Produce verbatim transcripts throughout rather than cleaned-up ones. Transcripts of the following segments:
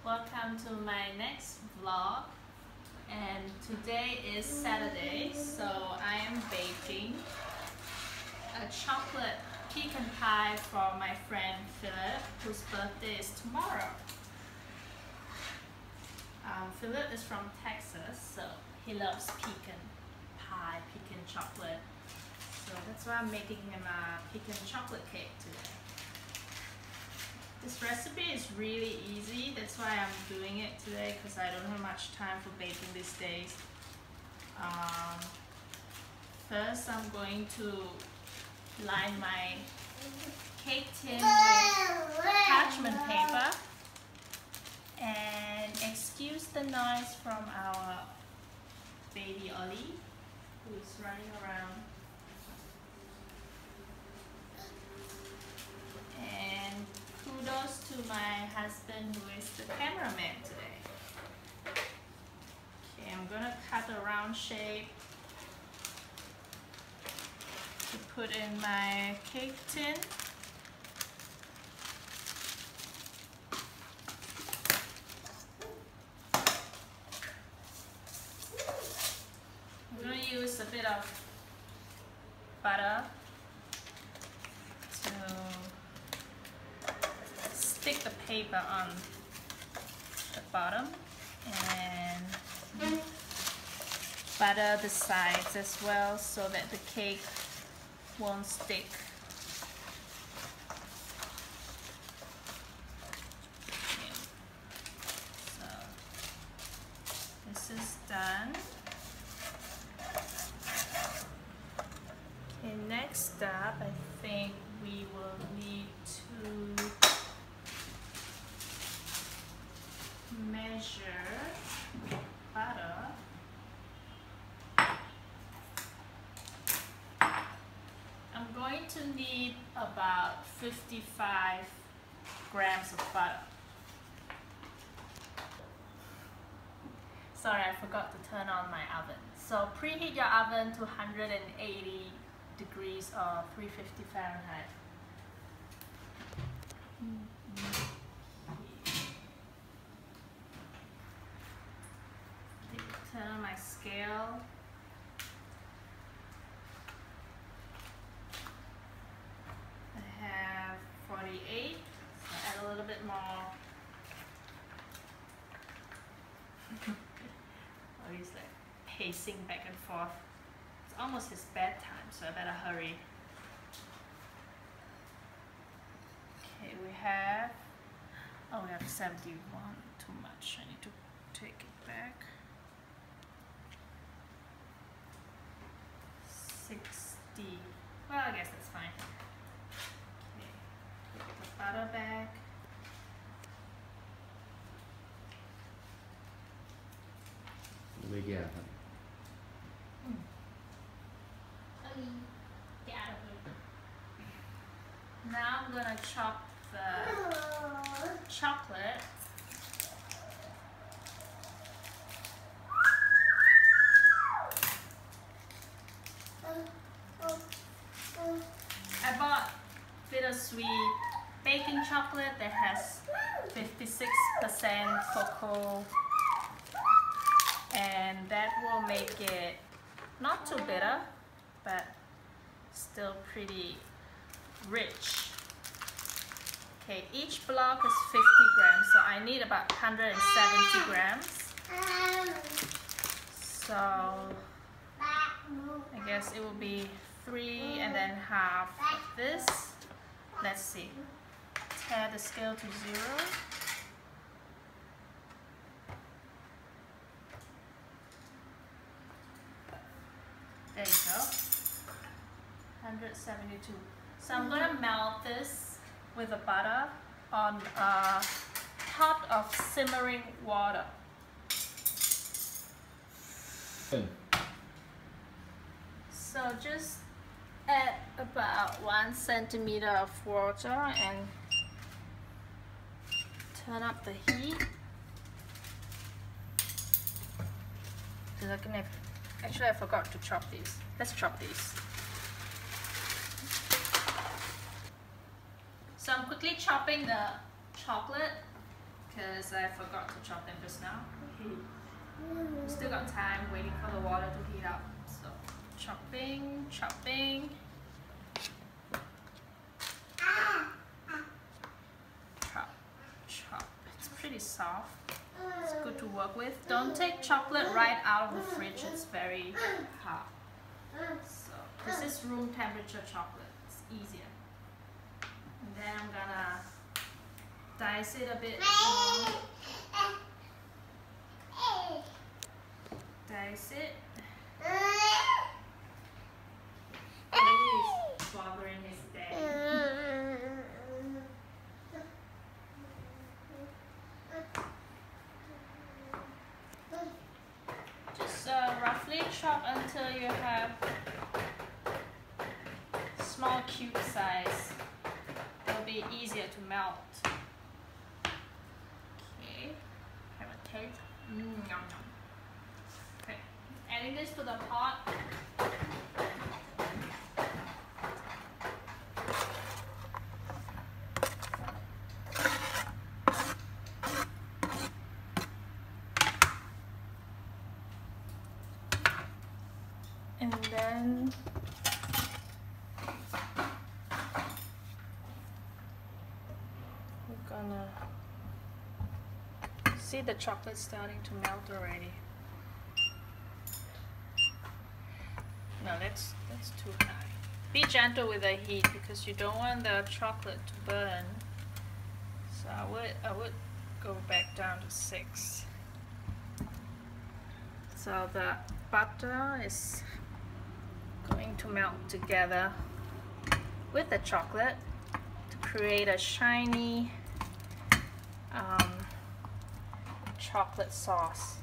Welcome to my next vlog, and today is Saturday, so I am baking a chocolate pecan pie for my friend Philip, whose birthday is tomorrow. Um, Philip is from Texas, so he loves pecan pie, pecan chocolate, so that's why I'm making him a pecan chocolate cake today. This recipe is really easy, that's why I'm doing it today, because I don't have much time for baking these days. Um, first I'm going to line my cake tin with parchment paper, and excuse the noise from our baby Ollie, who is running around. And kudos to my husband, who is the cameraman today. Okay, I'm gonna cut a round shape to put in my cake tin. I'm gonna use a bit of butter to stick the paper on the bottom and butter the sides as well so that the cake won't stick. Okay. So this is done. Okay, next up I think we will need to measure butter. I'm going to need about fifty-five grams of butter. Sorry, I forgot to turn on my oven. So preheat your oven to one hundred eighty degrees or three fifty Fahrenheit. Turn on my scale. I have forty-eight, so add a little bit more. Oh, he's like pacing back and forth. It's almost his bedtime, so I better hurry. Okay, we have, oh, we have seventy-one, too much. I need to take it back. sixty. Well, I guess that's fine. Okay, put the butter back. Yeah. Mm. Get out of here. Now I'm gonna chop the chocolate. I bought Bittersweet baking chocolate that has fifty-six percent cocoa, and that will make it not too bitter, but still pretty rich. Okay, each block is fifty grams, so I need about one hundred seventy grams. So I guess it will be three and then half of this. Let's see. Tear the scale to zero. There you go. one hundred seventy-two. So I'm gonna melt this with the butter on a pot of simmering water. Good. So just add about one centimeter of water and turn up the heat. Actually, I forgot to chop these. Let's chop these. So I'm quickly chopping the chocolate because I forgot to chop them just now. We still got time waiting for the water to heat up. So chopping, chopping. Chop, chop. It's pretty soft. It's good to work with. Don't take chocolate right out of the fridge. It's very hot. So this is room temperature chocolate. It's easier. And then I'm gonna dice it a bit more. Dice it. He's bothering his day. Just uh, roughly chop until you have small cube size. It'll be easier to melt. Okay, have a taste. Mm, yum, yum. Okay, adding this to the pot. And then we're gonna see the chocolate starting to melt already. No, that's that's too high. Be gentle with the heat because you don't want the chocolate to burn. So I would I would go back down to six. So the butter is going to melt together with the chocolate to create a shiny um, chocolate sauce.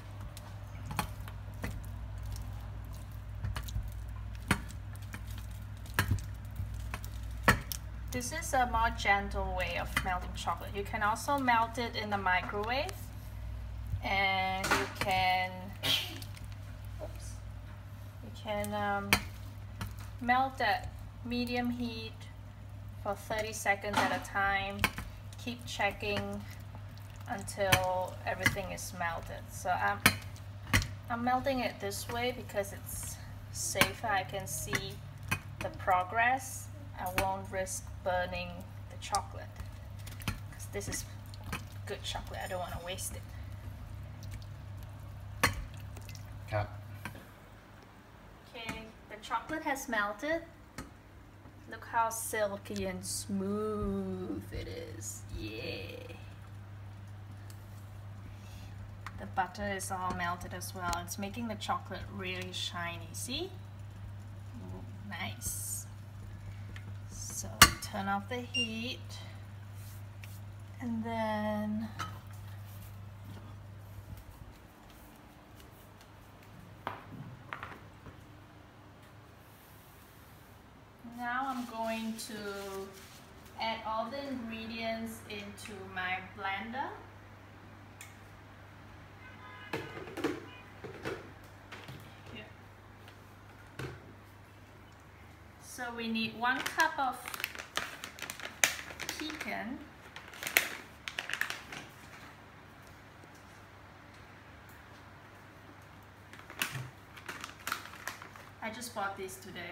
This is a more gentle way of melting chocolate. You can also melt it in the microwave, and you can oops, you can um, melt at medium heat for thirty seconds at a time. Keep checking until everything is melted. So I'm I'm melting it this way because it's safer. I can see the progress. I won't risk burning the chocolate because this is good chocolate. I don't want to waste it. Cut. Okay, the chocolate has melted. Look how silky and smooth it is. Yeah. The butter is all melted as well. It's making the chocolate really shiny. See? Ooh, nice. So turn off the heat, and then now I'm going to add all the ingredients into my blender. So we need one cup of pecan, I just bought these today.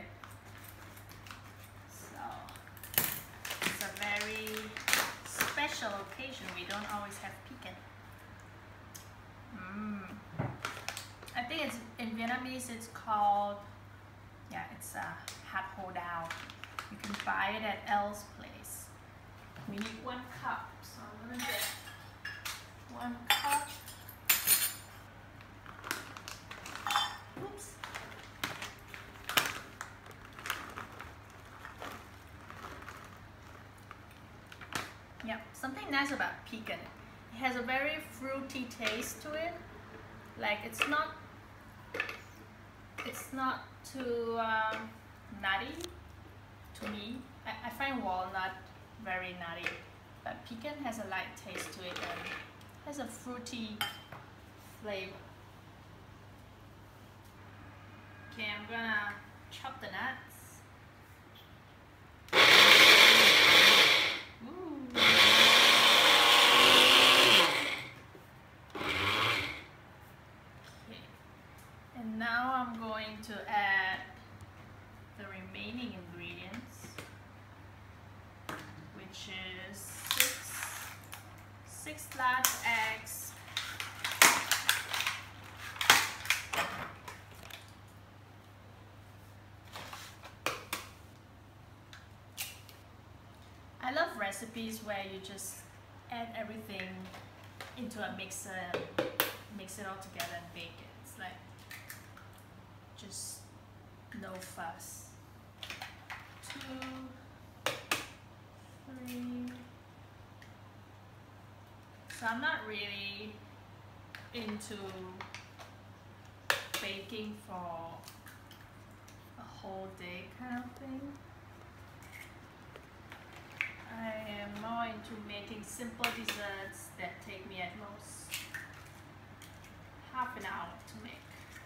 So it's a very special occasion. We don't always have pecan. Mm. I think it's in Vietnamese. It's called yeah, it's a uh, hạt hồ đào. You can buy it at Elle's place. We need one cup, so I'm gonna get one cup. Oops. Yeah, something nice about pecan. It has a very fruity taste to it. Like it's not, it's not too um, nutty to me. I, I find walnut very nutty, but pecan has a light taste to it and has a fruity flavor. Okay, I'm gonna chop the nuts. Ooh. six large eggs. I love recipes where you just add everything into a mixer and mix it all together and bake it. It's like just no fuss. Two, three. So I'm not really into baking for a whole day kind of thing. I am more into making simple desserts that take me at most half an hour to make.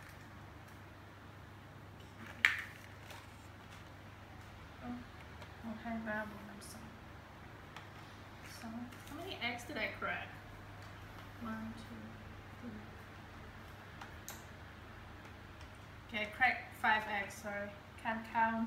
Oh, okay, bad one, I'm sorry. So, how many eggs did I crack? One, two, three. Okay, I cracked five eggs, sorry. Can't count.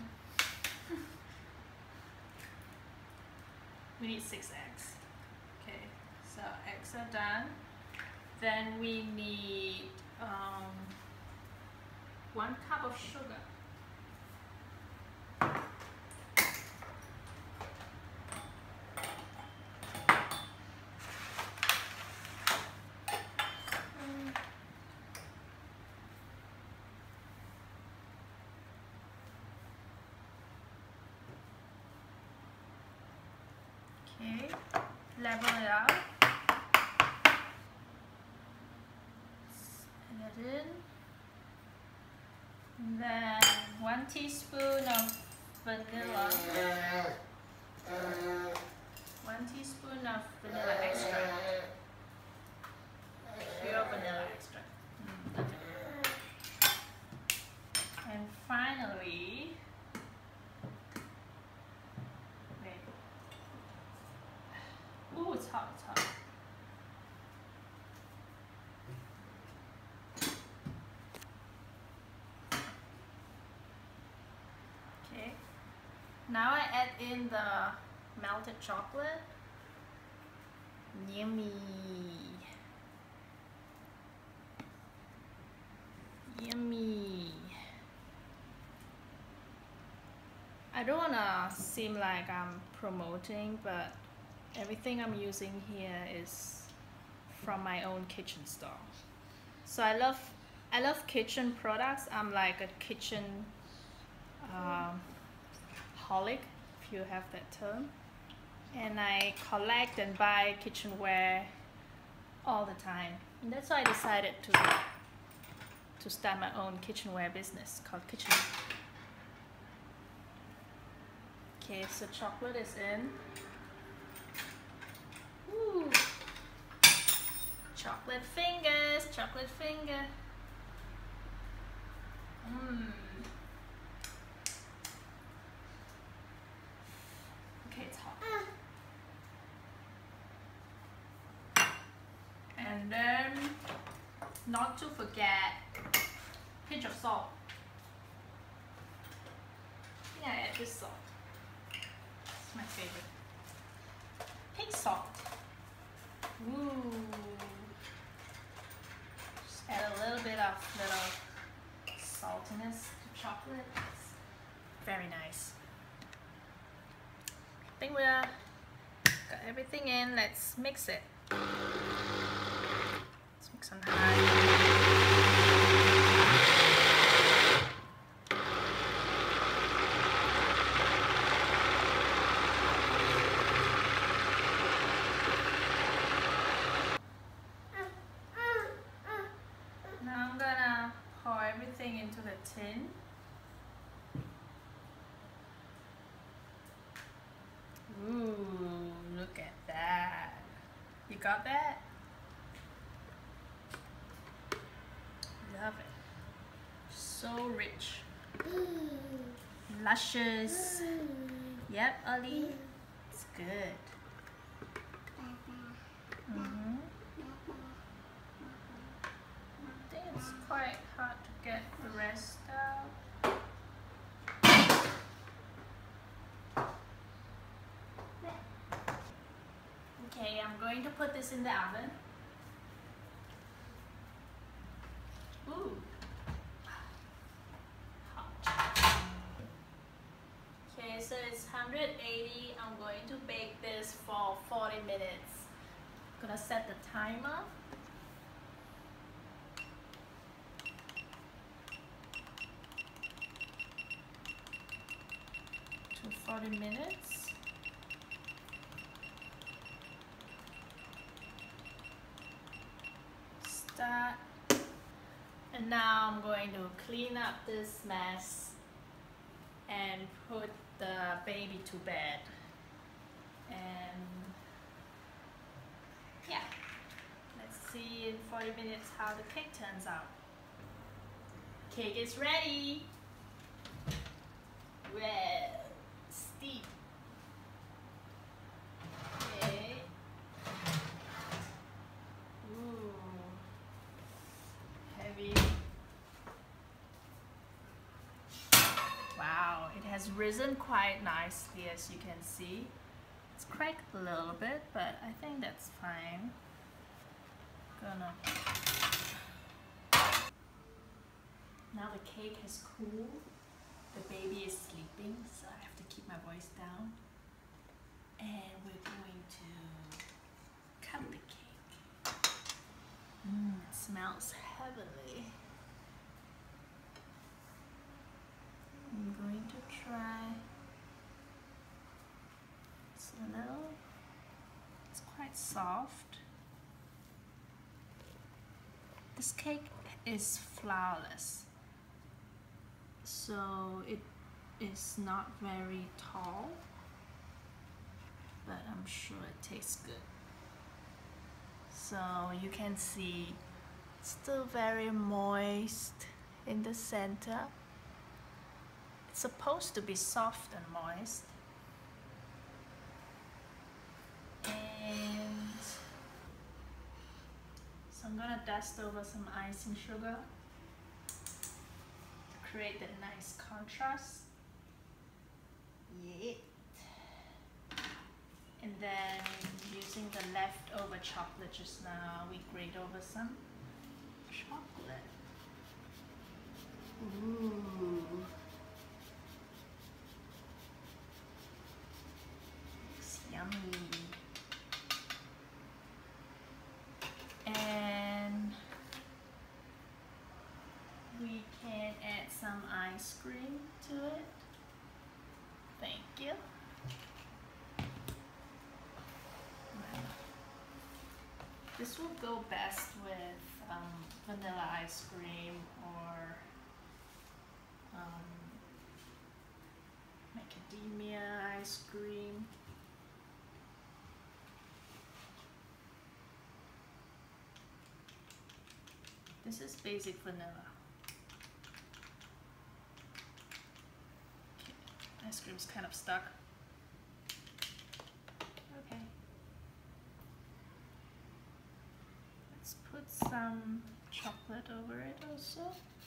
We need six eggs. Okay, so eggs are done. Then we need um, one cup of sugar. Okay, level it out. Add it in. And then one teaspoon of vanilla. One teaspoon of vanilla extract. Pure vanilla extract. Mm, okay. And finally, ooh, it's hot, it's hot. Okay. Now I add in the melted chocolate. Yummy. Yummy. I don't wanna seem like I'm promoting, but everything I'm using here is from my own kitchen store. So I love I love kitchen products. I'm like a kitchen um, holic, if you have that term. And I collect and buy kitchenware all the time. And that's why I decided to to start my own kitchenware business called Kitchen. Okay, so chocolate is in. Ooh. Chocolate fingers, chocolate finger. Mmm. Okay, it's hot. And then, not to forget, pinch of salt. I think I add this salt. It's my favorite. Pink salt. Ooh. Just add a little bit of little saltiness to chocolate. It's very nice. I think we're got everything in. Let's mix it. Let's mix on high. Into the tin. Ooh, look at that. You got that? Love it. So rich. Luscious. Yep, Ali. It's good. Mm-hmm. I think it's quite hard to get the rest out. Okay, I'm going to put this in the oven. Ooh. Hot. Okay, so it's one hundred eighty. I'm going to bake this for forty minutes. I'm gonna set the timer. To forty minutes. Start. And now I'm going to clean up this mess and put the baby to bed. And yeah, let's see in forty minutes how the cake turns out. Cake is ready. Well, steep. Okay. Ooh. Heavy. Wow, it has risen quite nicely, as you can see. It's cracked a little bit, but I think that's fine. Gonna. Now the cake has cooled. The baby is sleeping, so I have to keep my voice down. And we're going to cut the cake. Mmm, it smells heavenly. I'm going to try. It's a little, it's quite soft. This cake is flourless, so it is not very tall, but I'm sure it tastes good. So you can see it's still very moist in the center. It's supposed to be soft and moist. And so I'm gonna dust over some icing sugar to create that nice contrast. Yeah. And then using the leftover chocolate just now, we grate over some chocolate. Ooh. Looks yummy. And we can add some ice cream to it. Thank you. This will go best with um, vanilla ice cream or um, macadamia ice cream. This is basic vanilla. Okay. Ice cream's kind of stuck. Okay. Let's put some chocolate over it also.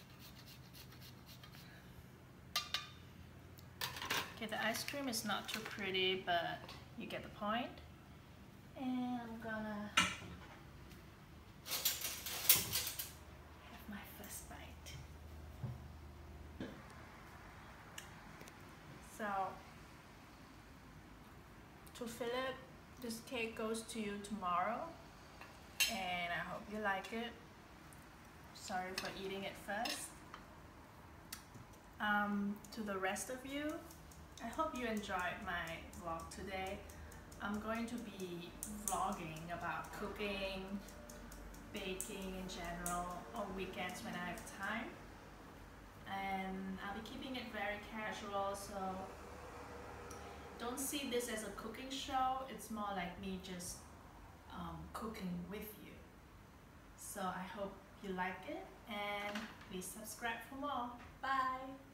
Okay, the ice cream is not too pretty, but you get the point. And I'm gonna have my first bite. So, to fill it, this cake goes to you tomorrow. And I hope you like it. Sorry for eating it first. Um, to the rest of you, I hope you enjoyed my vlog today. I'm going to be vlogging about cooking, baking in general on weekends when I have time. And I'll be keeping it very casual, so don't see this as a cooking show. It's more like me just um, cooking with you. So I hope you like it, and please subscribe for more. Bye!